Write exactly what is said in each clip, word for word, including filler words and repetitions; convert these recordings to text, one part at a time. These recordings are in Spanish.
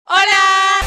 ¡Hola!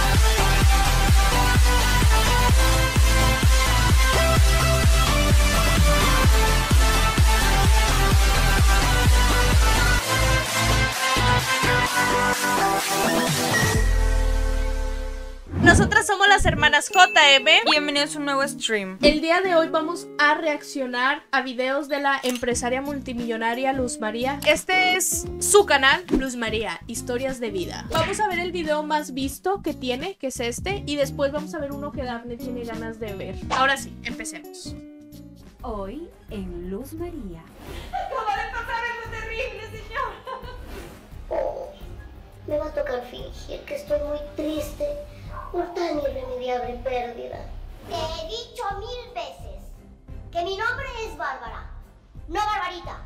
Nosotras somos las hermanas J M. Bienvenidos a un nuevo stream. El día de hoy vamos a reaccionar a videos de la empresaria multimillonaria Luz María. Este es su canal, Luz María, Historias de Vida. Vamos a ver el video más visto que tiene, que es este, y después vamos a ver uno que Daphne tiene ganas de ver. Ahora sí, empecemos. Hoy en Luz María. Acaba de pasar algo terrible, señor. Oh, me va a tocar fingir que estoy muy triste por tan irremediable pérdida. Te he dicho mil veces que mi nombre es Bárbara, no Barbarita.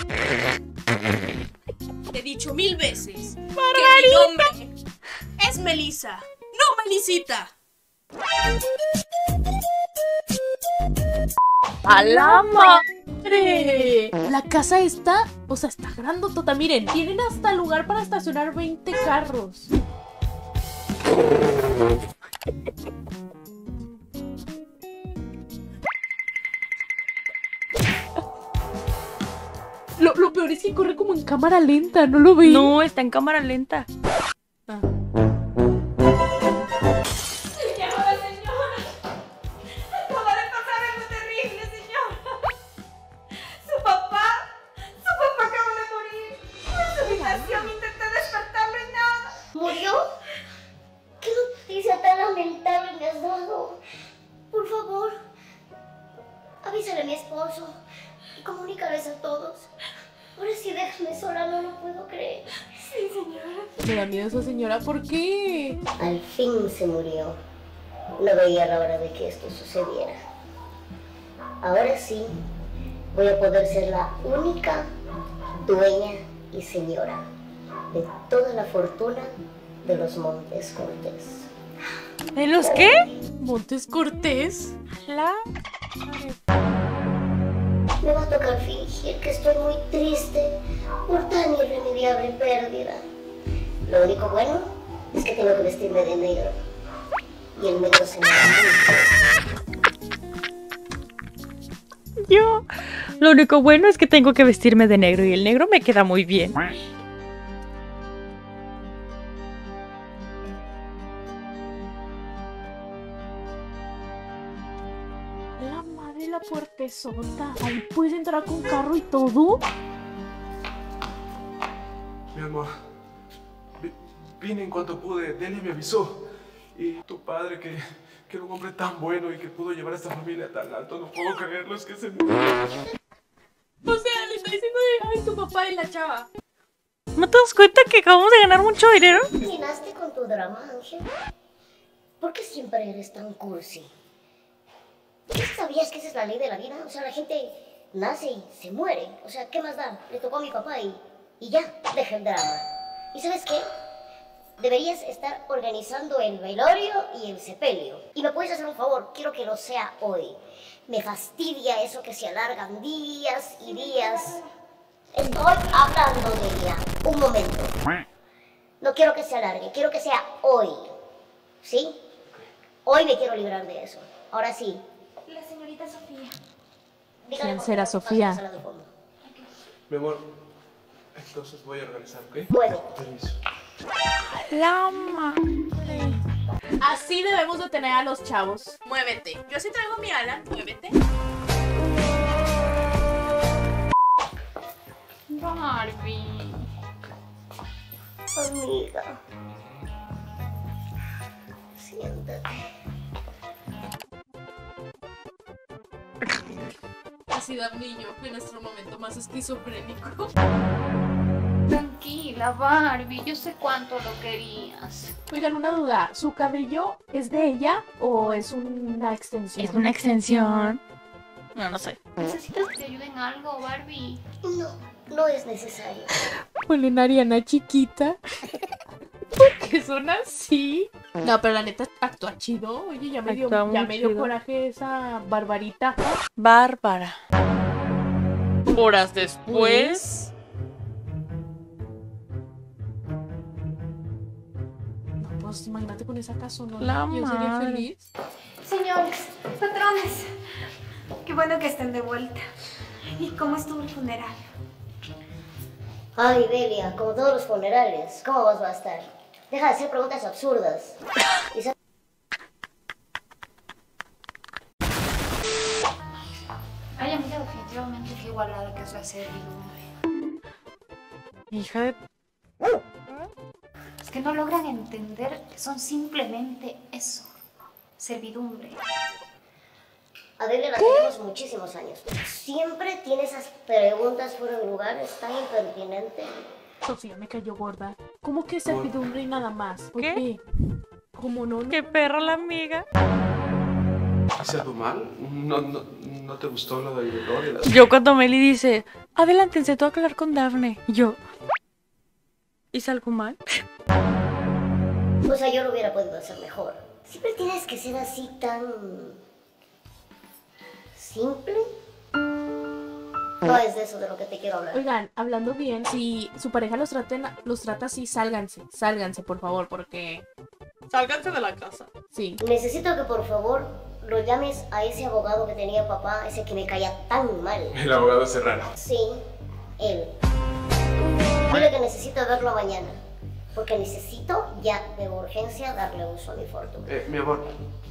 Te he dicho mil veces que mi nombre es Melissa, no Melisita. ¡A la madre! La casa está, o sea, está grandotota. Miren, tienen hasta lugar para estacionar veinte carros. Lo, lo peor es que corre como en cámara lenta, ¿no lo ven? No, está en cámara lenta. Ah. ¿Murió? ¿Qué noticia tan lamentable me has dado? Por favor, avísale a mi esposo y comunícales a todos. Ahora sí déjame sola, no lo puedo creer. Sí, señora. Me da miedo esa señora, ¿por qué? Al fin se murió. No veía la hora de que esto sucediera. Ahora sí, voy a poder ser la única dueña y señora de toda la fortuna de los Montes Cortés. ¿De los qué? Montes Cortés. La... Me va a tocar fingir que estoy muy triste por tan irremediable pérdida. Lo único bueno es que tengo que vestirme de negro. Y el negro se me da mucho. Yo... Lo único bueno es que tengo que vestirme de negro y el negro me queda muy bien. La madre, la puertezota. Ahí puedes entrar con carro y todo. Mi amor, vi- vine en cuanto pude. Delia me avisó. Y tu padre, que, que era un hombre tan bueno y que pudo llevar a esta familia tan alto, no puedo creerlo, es que se murió. O sea, le está diciendo de, ay, tu papá y la chava. ¿No te das cuenta que acabamos de ganar mucho dinero? ¿Terminaste con tu drama, Ángel? ¿Por qué siempre eres tan cursi? ¿Qué sabías que esa es la ley de la vida? O sea, la gente nace y se muere. O sea, ¿qué más da? Le tocó a mi papá y, y ya, deja el drama. ¿Y sabes qué? Deberías estar organizando el velorio y el sepelio. Y me puedes hacer un favor, quiero que lo sea hoy. Me fastidia eso que se alargan días y días. Estoy hablando de ella. Un momento. No quiero que se alargue, quiero que sea hoy. ¿Sí? Hoy me quiero librar de eso. Ahora sí. La señorita Sofía. Dígale, ¿Quién por será favor, Sofía? pase a la sala de fondo. Mi amor, entonces voy a organizar, ¿ok? Puedo. Permiso. La madre. Así debemos de tener a los chavos. Muévete. Yo sí traigo mi ala. Muévete. Barbie. Amiga. Siéntate. Así Daphne y yo en nuestro momento más esquizofrénico. Tranquila, Barbie, yo sé cuánto lo querías. Oigan, una duda. ¿Su cabello es de ella o es una extensión? Es una extensión. No, no sé. ¿Necesitas que te ayude en algo, Barbie? No, no es necesario. Ponle una Ariana chiquita. ¿Por qué son así? No, pero la neta actúa chido. Oye, ya me dio, Actúa muy ya me dio chido. coraje esa barbarita. Bárbara. Horas después. No puedo pues imagínate con esa casona. La Yo sería madre. feliz. Señores, patrones, qué bueno que estén de vuelta. ¿Y cómo estuvo el funeral? Ay, Delia, como todos los funerales, ¿cómo vas a estar? Deja de hacer preguntas absurdas. Y sa- Ay, amiga, definitivamente qué igualada que es la servidumbre. Hija de... Es que no logran entender que son simplemente eso. Servidumbre. A Delia la tenemos muchísimos años. Siempre tiene esas preguntas fuera de lugar, es tan impertinente. Sofía me cayó gorda. ¿Cómo que servidumbre y nada más? ¿Por ¿Qué? qué? ¿Cómo no? Qué perra la amiga. ¿Hice algo mal? ¿No, no, no te gustó lo de Gloria? Las... Yo cuando Meli dice, adelántense, tengo que hablar con Dafne. Y yo, ¿hice algo mal? O sea, yo lo hubiera podido hacer mejor. Siempre tienes que ser así tan... simple. No es de eso de lo que te quiero hablar. Oigan, hablando bien, si su pareja los trata, los trata así, sálganse. Sálganse, por favor, porque... Sálganse de la casa. Sí. Necesito que por favor lo llames a ese abogado que tenía papá, ese que me caía tan mal. El abogado Serrano. Sí, él. Dile que necesito verlo mañana. Porque necesito ya de urgencia darle uso a mi fortuna. Eh, mi amor,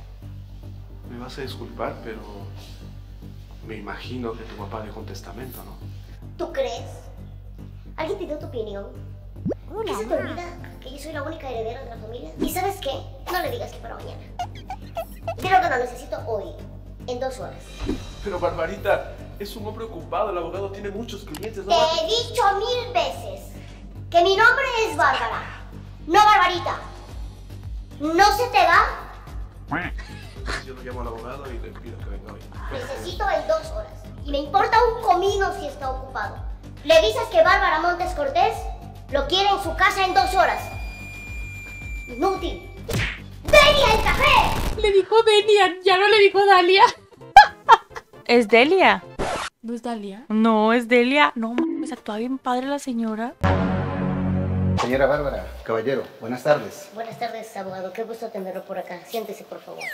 me vas a disculpar, pero me imagino que tu papá dejó un testamento, ¿no? ¿Tú crees? ¿Alguien te dio tu opinión? ¿Qué se te olvida que yo soy la única heredera de la familia? ¿Y sabes qué? No le digas que para mañana. Dile que lo necesito hoy, en dos horas. Pero Barbarita, es un hombre ocupado, el abogado tiene muchos clientes. Te he dicho mil veces que mi nombre es Bárbara, no Barbarita. ¿No se te da? Yo lo llamo al abogado y le pido que venga hoy. Necesito en dos horas. Y me importa un comino si está ocupado. Le dices que Bárbara Montes Cortés lo quiere en su casa en dos horas. Inútil. ¡Delia, el café! Le dijo Delia, ya no le dijo Dalia. ¿Es Delia? ¿No es Dalia? No, es Delia. No, mames, actúa bien padre la señora. Señora Bárbara, caballero, buenas tardes. Buenas tardes, abogado. Qué gusto tenerlo por acá. Siéntese, por favor.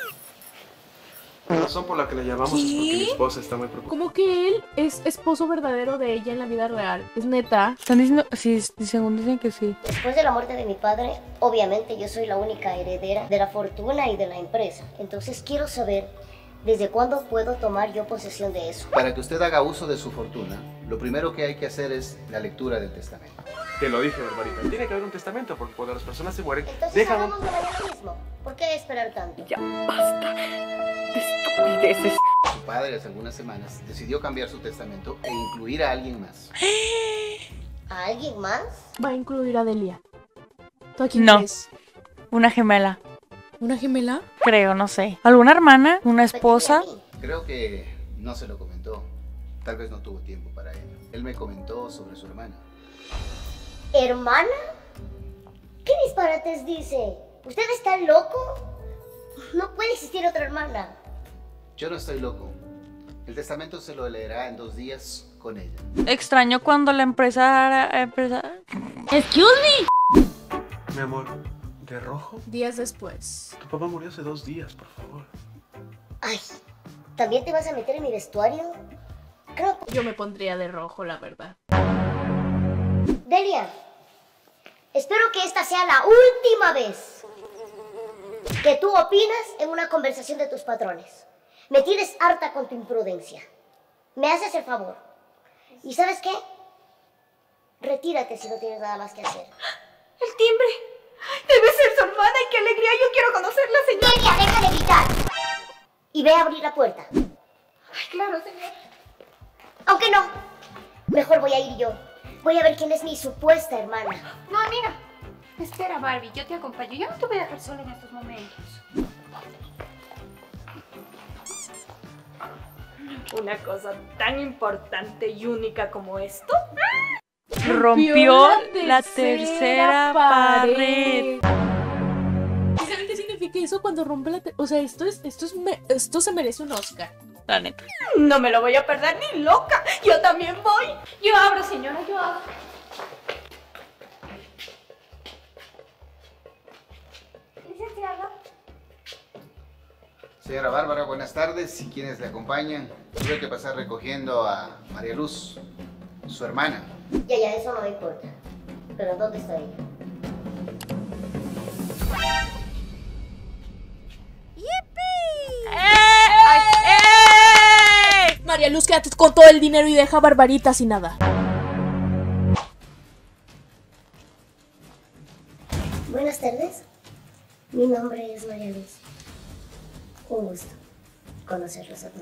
La razón por la que le llamamos es porque mi esposa está muy preocupada. ¿Cómo que él es esposo verdadero de ella en la vida real? ¿Es neta? Están diciendo, sí, según dicen que sí. Después de la muerte de mi padre, obviamente yo soy la única heredera de la fortuna y de la empresa. Entonces quiero saber desde cuándo puedo tomar yo posesión de eso. Para que usted haga uso de su fortuna, lo primero que hay que hacer es la lectura del testamento. Te lo dije, Barbarita. Tiene que haber un testamento porque cuando las personas se mueren, Entonces dejan un... hagamos de mañana mismo. ¿Por qué esperar tanto? Ya, basta. Estupideces. Su padre hace algunas semanas decidió cambiar su testamento e incluir a alguien más. ¿A alguien más? Va a incluir a Delia. ¿Tú a quién No. crees? Una gemela. ¿Una gemela? Creo, no sé. ¿Alguna hermana? ¿Una esposa? Pues, ¿y a mí? Creo que no se lo comentó. Tal vez no tuvo tiempo para ello. Él me comentó sobre su hermana. ¿Hermana? ¿Qué disparates dice? ¿Usted está loco? No puede existir otra hermana. Yo no estoy loco. El testamento se lo leerá en dos días con ella. Extraño cuando la empresa... empresa... Excuse me. Mi amor, ¿de rojo? Días después. Tu papá murió hace dos días, por favor. Ay, ¿también te vas a meter en mi vestuario? Creo que... Yo me pondría de rojo, la verdad. Delia, espero que esta sea la última vez que tú opinas en una conversación de tus patrones. Me tienes harta con tu imprudencia. Me haces el favor. ¿Y sabes qué? Retírate si no tienes nada más que hacer. ¡El timbre! Debe ser su hermana y qué alegría. Yo quiero conocerla, señor. Delia, deja de gritar. Y ve a abrir la puerta. Ay, claro, señor. Aunque no, mejor voy a ir yo. Voy a ver quién es mi supuesta hermana. No, amiga. Espera, Barbie, yo te acompaño. Yo no te voy a dejar sola en estos momentos. Una cosa tan importante y única como esto. Rompió la tercera pared. ¿Y saben qué significa eso cuando rompe la... Te o sea, esto es, esto es, me esto se merece un Oscar. La neta. No me lo voy a perder ni loca. Yo también voy. Yo abro, señora, yo abro. Señora Bárbara, buenas tardes. ¿Y quiénes le acompañan? Tuve que pasar recogiendo a María Luz, su hermana. Ya, ya, eso no me importa. Pero ¿dónde está ella? María Luz, quédate con todo el dinero y deja a Barbarita sin nada. Buenas tardes. Mi nombre es María Luz. Un gusto conocerlos a todos.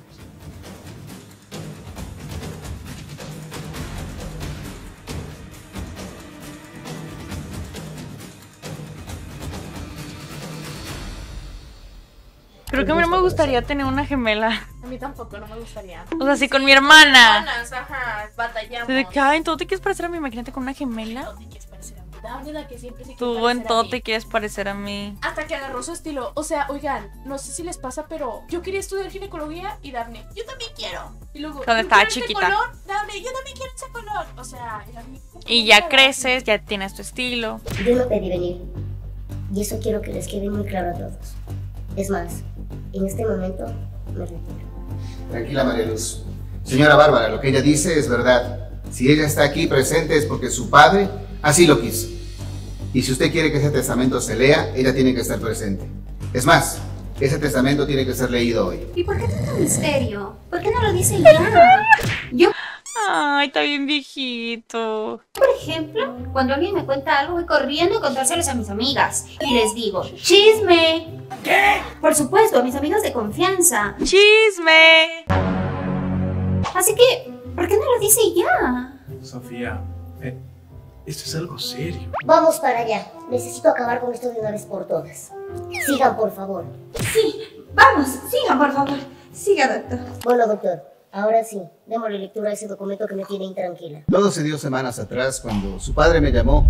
Creo que a mí no me gustaría tener una gemela. A mí tampoco, no me gustaría. O sea, sí, con mi hermana. Hermanas, ajá, batallamos. De que, ay, ¿tú te quieres parecer a mí? Imagínate con una gemela. ¿Dónde quieres parecer a mí? Dame la que siempre se quiere Tú parecer en a todo mí. te quieres parecer a mí. Hasta que agarró su estilo. O sea, oigan, no sé si les pasa, pero yo quería estudiar ginecología y Daphne, yo también quiero. Y luego, Cuando ¿yo estaba quiero chiquita. Ese color? Daphne, yo también quiero ese color. O sea, era mi... Y ya creces, ya tienes tu estilo. Yo no pedí venir. Y eso quiero que les quede muy claro a todos. Es más, en este momento me retiro. Tranquila, María Luz. Señora Bárbara, lo que ella dice es verdad. Si ella está aquí presente es porque su padre así lo quiso. Y si usted quiere que ese testamento se lea, ella tiene que estar presente. Es más, ese testamento tiene que ser leído hoy. ¿Y por qué tanto misterio? ¿Por qué no lo dice ya? Yo, Ay, está bien viejito. por ejemplo, cuando alguien me cuenta algo, voy corriendo a contárselos a mis amigas. Y les digo, ¡chisme! ¿Qué? Por supuesto, a mis amigas de confianza. ¡Chisme! Así que, ¿por qué no lo dice ya? Sofía, eh, esto es algo serio. Vamos para allá. Necesito acabar con esto de una vez por todas. Sigan, por favor. Sí, vamos, siga, por favor. Siga, doctor. Bueno, doctor, ahora sí, démosle lectura a ese documento que me tiene intranquila. Todo se dio semanas atrás cuando su padre me llamó.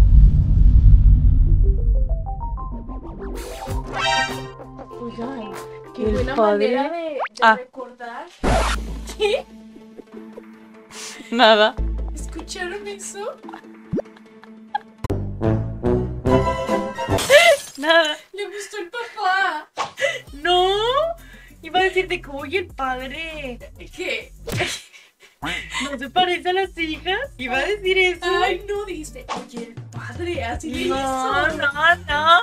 Oigan, qué ¿El buena padre? manera de, de Ah. recordar. ¿Qué? Nada. ¿Escucharon eso? Nada. Le gustó el papá. No. Iba a decirte que, oye, el padre ¿Qué? no se parece a las hijas. Iba a decir eso. Ay, no, dijiste, oye, el padre, así le No, hizo. no, no.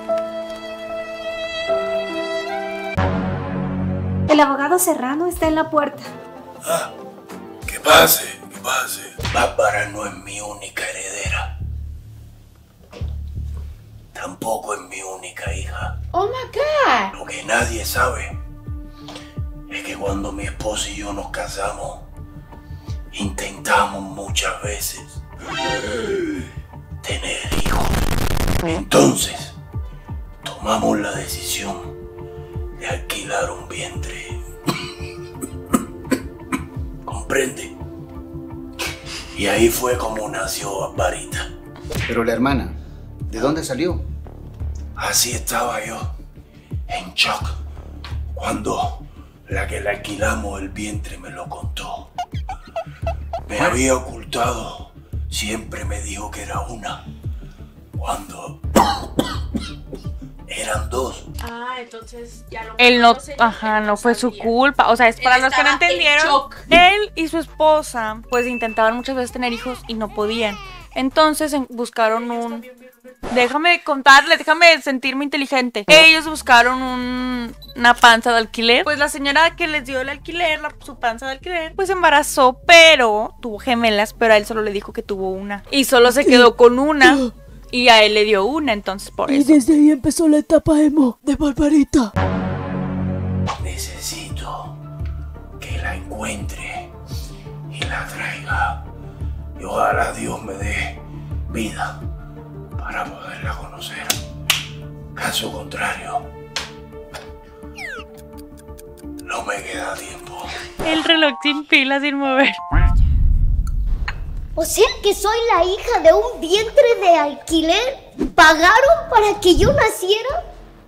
El abogado Serrano está en la puerta. Ah, que pase, que pase. Bárbara no es mi única heredera. Tampoco es mi única hija. Oh my God. Lo que nadie sabe es que cuando mi esposa y yo nos casamos, intentamos muchas veces tener hijos. Entonces, tomamos la decisión de alquilar un vientre. ¿Comprende? Y ahí fue como nació Barbarita. Pero la hermana, ¿de dónde salió? Así estaba yo, en shock, cuando la que le alquilamos el vientre me lo contó. Me había ocultado, siempre me dijo que era una, cuando eran dos. Ah, entonces ya lo Él no, conoce, ajá, él no fue su sabía. culpa. O sea, es Él para los que no estaba en entendieron. shock. Él y su esposa, pues intentaban muchas veces tener hijos y no podían. Entonces en- buscaron un... Déjame contarle, déjame sentirme inteligente. Ellos buscaron un- una panza de alquiler. Pues la señora que les dio el alquiler, la- su panza de alquiler, pues se embarazó, pero tuvo gemelas, pero a él solo le dijo que tuvo una. Y solo se quedó con una. Y a él le dio una, entonces por eso. desde ahí empezó la etapa emo de Barbarita. Necesito que la encuentre y la traiga. Y ojalá Dios me dé vida para poderla conocer. Caso contrario, no me queda tiempo. El reloj sin pila, sin mover. O sea que soy la hija de un vientre de alquiler. ¿Pagaron para que yo naciera?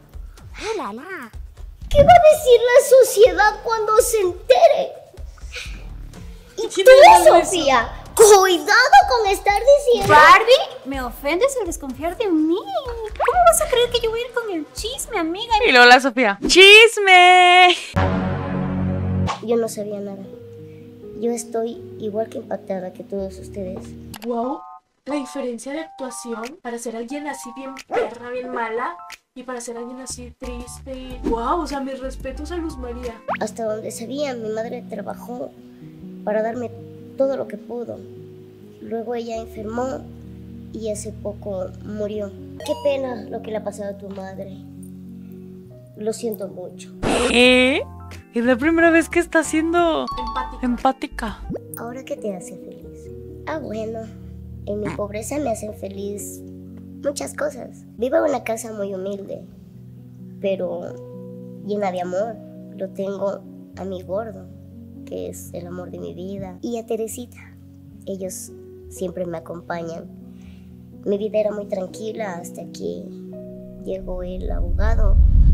¿Qué va a decir la sociedad cuando se entere? Y tú, Sofía, cuidado con estar diciendo... Barbie, me ofendes al desconfiar de mí. ¿Cómo vas a creer que yo voy a ir con el chisme? mi amiga. Y luego la Sofía. ¡Chisme! Yo no sabía nada. Yo estoy igual que impactada que todos ustedes. Wow, la diferencia de actuación para ser alguien así bien perra, bien mala, y para ser alguien así triste. Wow, o sea, mis respetos a Luz María. Hasta donde sabía, mi madre trabajó para darme todo lo que pudo. Luego ella enfermó y hace poco murió. Qué pena lo que le ha pasado a tu madre. Lo siento mucho. ¿Eh? Es la primera vez que está siendo Empática. empática. ¿Ahora qué te hace feliz? Ah, bueno, en mi pobreza me hacen feliz muchas cosas. Vivo en una casa muy humilde, pero llena de amor. Lo tengo a mi gordo, que es el amor de mi vida, y a Teresita. Ellos siempre me acompañan. Mi vida era muy tranquila hasta que llegó el abogado.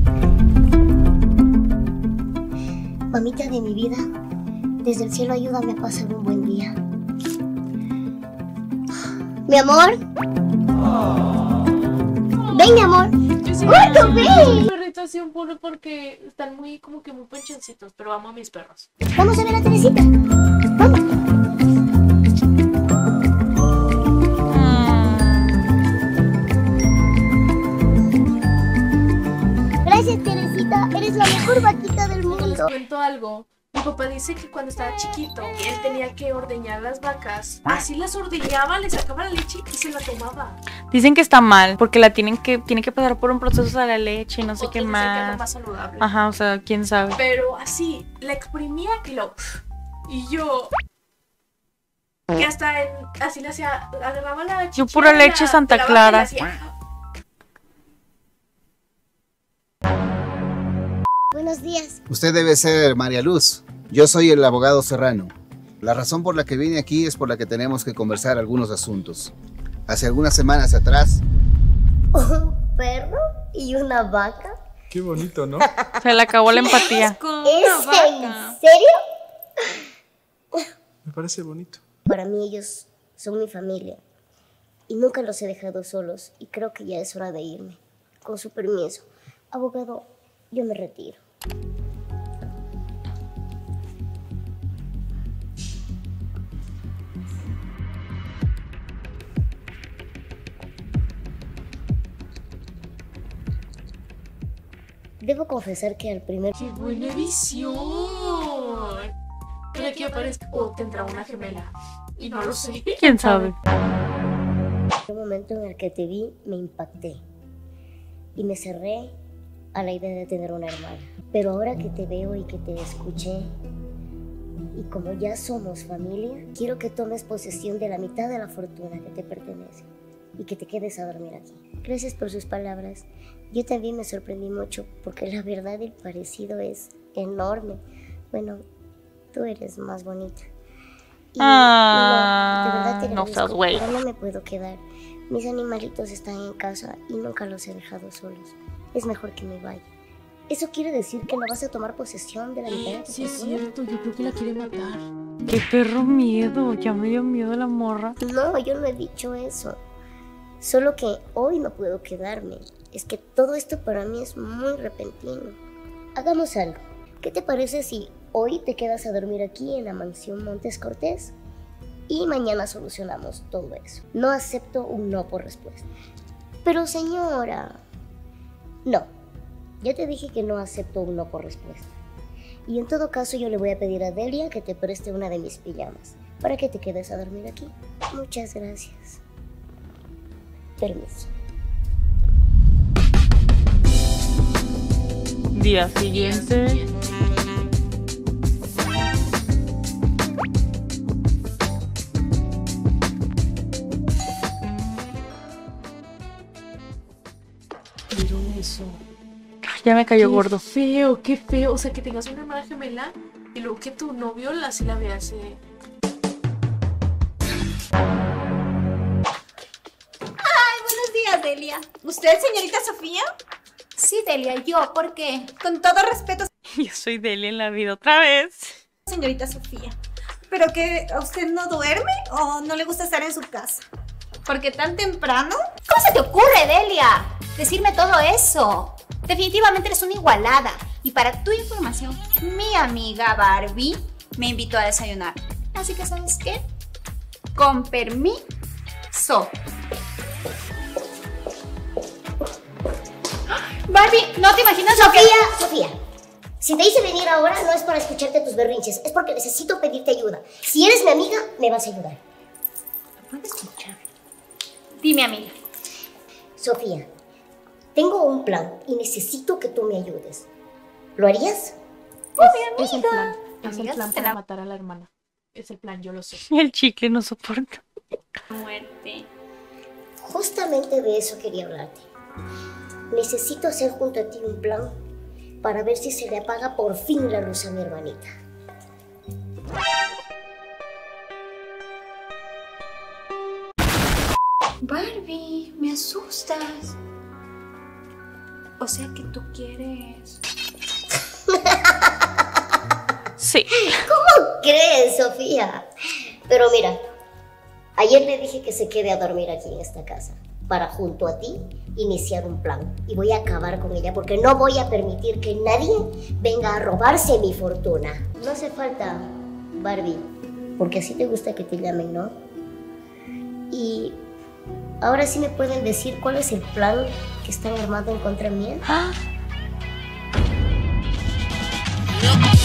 Mamita de mi vida, desde el cielo ayúdame a pasar un buen día. Mi amor. Ven, mi amor. Yo sí ¡Gordo, ven! mi perritación puro porque están muy, como que muy panchoncitos, pero amo a mis perros. Vamos a ver a Teresita. Vamos. Gracias, Teresita. Eres la mejor vaquita del Les mundo. cuento algo. Mi papá dice que cuando estaba chiquito, él tenía que ordeñar las vacas. Así las ordeñaba, le sacaba la leche y se la tomaba. Dicen que está mal, porque la tienen que, tiene que pasar por un proceso de la leche y no sé Otros qué dicen que es lo más. más saludable. Ajá, o sea, quién sabe. Pero así, la exprimía y lo... Y yo... Que hasta en, así le hacía... Agarraba la Yo chichilla pura de leche la- Santa de la vaca y la Clara. hacía- Buenos días. Usted debe ser María Luz. Yo soy el abogado Serrano. La razón por la que vine aquí es por la que tenemos que conversar algunos asuntos. Hace algunas semanas atrás, Un perro y una vaca. Qué bonito, ¿no? Se le acabó la empatía. ¿Es en serio? Me parece bonito. Para mí ellos son mi familia y nunca los he dejado solos y creo que ya es hora de irme. Con su permiso, abogado, yo me retiro. Debo confesar que al primer ¡Qué buena edición! Mira que aparezca... O tendrá una gemela. Y no lo sé. ¿Quién sabe? momento en el que te vi me impacté y me cerré a la idea de tener una hermana. Pero ahora que te veo y que te escuché, y como ya somos familia, quiero que tomes posesión de la mitad de la fortuna que te pertenece y que te quedes a dormir aquí. Gracias por sus palabras. Yo también me sorprendí mucho porque la verdad el parecido es enorme. Bueno, tú eres más bonita. Y Ah, no, de verdad te no agradezco, seas güey. pero no me puedo quedar. Mis animalitos están en casa y nunca los he dejado solos. Es mejor que me vaya. ¿Eso quiere decir que no vas a tomar posesión de la mitad de tu Sí, es fortuna? cierto, yo creo que la quiere matar. Qué perro miedo, ya me dio miedo la morra. No, yo no he dicho eso. Solo que hoy no puedo quedarme. Es que todo esto para mí es muy repentino. Hagamos algo. ¿Qué te parece si hoy te quedas a dormir aquí en la mansión Montes Cortés? Y mañana solucionamos todo eso. No acepto un no por respuesta. Pero señora... No. Ya te dije que no acepto un no por respuesta. Y en todo caso yo le voy a pedir a Delia que te preste una de mis pijamas para que te quedes a dormir aquí. Muchas gracias. Permiso. Día siguiente. ¿Vieron eso? Ya me cayó Qué gordo. feo, qué feo. O sea, que tengas una hermana gemela y luego que tu novio la, así la veas. Eh. Buenos días, Delia. ¿Usted, señorita Sofía? Sí, Delia, yo, ¿por qué? Con todo respeto, Yo soy Delia en la vida otra vez. señorita Sofía. ¿Pero que a usted no duerme o no le gusta estar en su casa? ¿Por qué tan temprano? ¿Cómo se te ocurre, Delia? decirme todo eso. Definitivamente eres una igualada. Y para tu información, mi amiga Barbie me invitó a desayunar. Así que, ¿sabes qué? Con permiso. Barbie, no te imaginas lo que... Sofía, Sofía, si te hice venir ahora no es para escucharte tus berrinches, es porque necesito pedirte ayuda. Si eres mi amiga, me vas a ayudar. ¿Me puedes escuchar? Dime, amiga. Sofía, tengo un plan y necesito que tú me ayudes. ¿Lo harías? Oh, mi amiga. Es el plan, es el plan para matar a la hermana. Es el plan, yo lo sé. El chicle no soporta. Muerte. Justamente de eso quería hablarte. Necesito hacer junto a ti un plan para ver si se le apaga por fin la luz a mi hermanita. Barbie, me asustas. O sea que tú quieres... Sí. ¿Cómo crees, Sofía? Pero mira, ayer le dije que se quede a dormir aquí en esta casa para junto a ti iniciar un plan. Y voy a acabar con ella porque no voy a permitir que nadie venga a robarse mi fortuna. No hace falta, Barbie, porque así te gusta que te llamen, ¿no? Y ahora sí me pueden decir cuál es el plan que están armando en contra mía. ¿Ah?